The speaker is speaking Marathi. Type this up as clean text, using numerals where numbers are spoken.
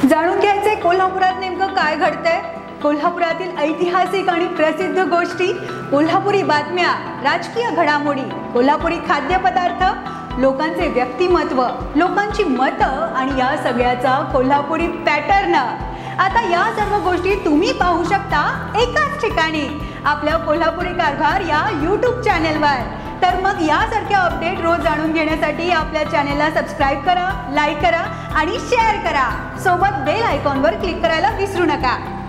जाणून घ्यायचे कोल्हापुरात नेमकं काय घडतंय, कोल्हापुरातील ऐतिहासिक आणि प्रसिद्ध गोष्टी, कोल्हापुरी बातम्या, राजकीय घडामोडी, कोल्हापुरी खाद्यपदार्थ, लोकांचे व्यक्तिमत्व, लोकांची मतं आणि या सगळ्याचा कोल्हापुरी पॅटर्न। आता या सर्व गोष्टी तुम्ही पाहू शकता एकाच ठिकाणी आपल्या कोल्हापुरी कारभार या YouTube चॅनेलवर। तर मग यासारख्या अपडेट रोज जाणून घेण्यासाठी आपल्या चॅनेलला सबस्क्राइब करा, लाईक करा आणि शेअर करा। सोबत बेल आयकॉनवर क्लिक करायला विसरू नका।